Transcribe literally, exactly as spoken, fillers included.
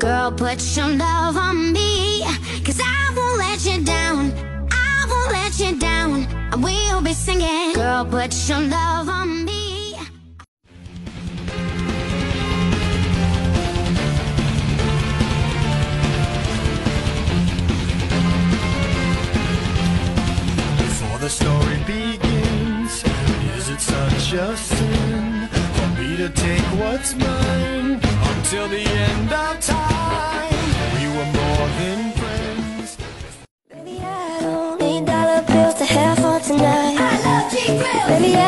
Girl, put your love on me, 'cause I won't let you down. I won't let you down. I will be singing. Girl, put your love on me. Before the story begins, is it such a sin for me to take what's mine? Until the end of time, we were more than friends. Baby, I don't need dollar bills to have for tonight. I love G-Grill. Baby, I